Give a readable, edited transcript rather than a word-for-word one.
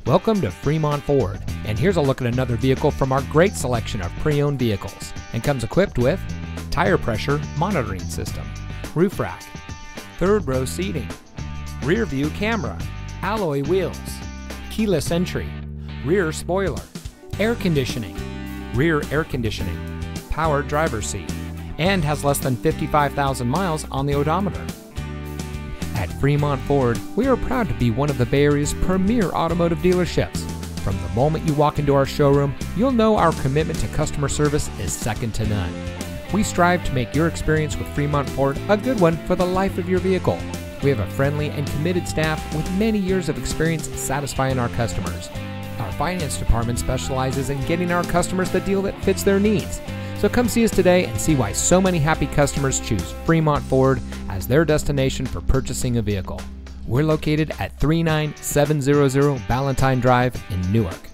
Welcome to Fremont Ford, and here's a look at another vehicle from our great selection of pre-owned vehicles, and comes equipped with tire pressure monitoring system, roof rack, third row seating, rear view camera, alloy wheels, keyless entry, rear spoiler, air conditioning, power driver's seat, and has less than 55,000 miles on the odometer. At Fremont Ford, we are proud to be one of the Bay Area's premier automotive dealerships. From the moment you walk into our showroom, you'll know our commitment to customer service is second to none. We strive to make your experience with Fremont Ford a good one for the life of your vehicle. We have a friendly and committed staff with many years of experience satisfying our customers. Our finance department specializes in getting our customers the deal that fits their needs. So come see us today and see why so many happy customers choose Fremont Ford as their destination for purchasing a vehicle. We're located at 39700 Ballantyne Drive in Newark.